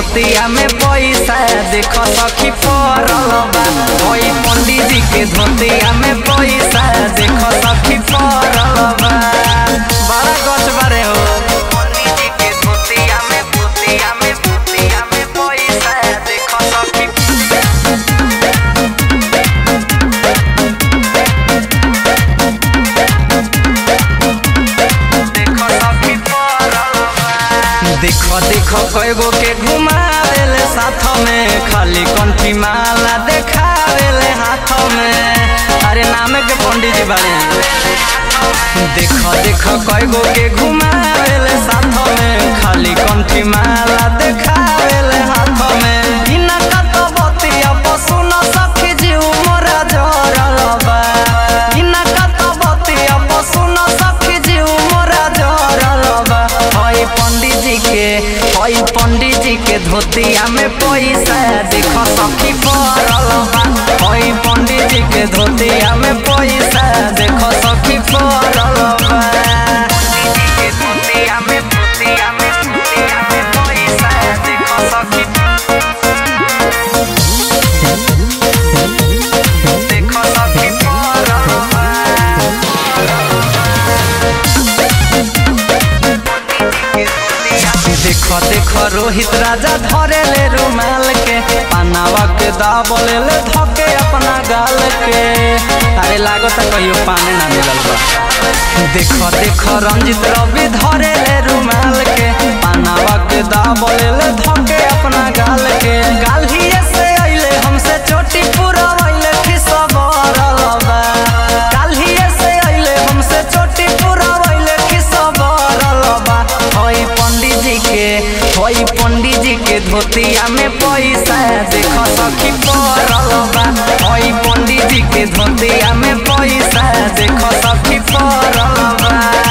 धोतिया में पैसा देखो सखी पड़ल बा। ओई पंडित जी के धोतिया में पैसा देखो सखी पड़ल बा। बड़ा गछ बारे हो पंडित जी के धोतिया में पैसा देखो सखी देखो देखो कईगो के घुमावेले साथ में खाली कंठी माला देखावेले हाथ में। अरे नाम के पंडित जी बारे देखो देखो कईगो के घुमावेले साथ में खाली कंठी माला देखावेले हाथ में। बिना कतबतिया पशु न सखी जीव मोरा जरल बा। बिना कतबतिया पशु न सखी जीव मोरा जरल बा। ओई पंडित जी के धोतिया में पैसा देखो सखी पड़ल बा। ओई पंडित जी के धोतिया में पैसा देखो सखी पड़ल बा। पंडित जी के धोतिया में पैसा देखो सखी पड़ल बा। देखो देखो रोहित राजा धरे ले रुमाल के पानावा के दाबले ले धके अपना गाल के। अरे लागो त कहियो पानी ना मिलल बा। देखो देखो रंजित रवि धरे ले रुमाल के पानावा के दाबले ले धके अपना गाल के। गालिए से आइले हमसे चोटी पुरवैले खिसबरल बा। गालिए से आइले हमसे चोटी पुरवैले खिसबरल बा। ओई पंडित जी के धोतिया में पैसा देखो सखी पड़ल बा। ओई पंडित जी के धोतिया में पैसा देखो सखी पड़ल बा।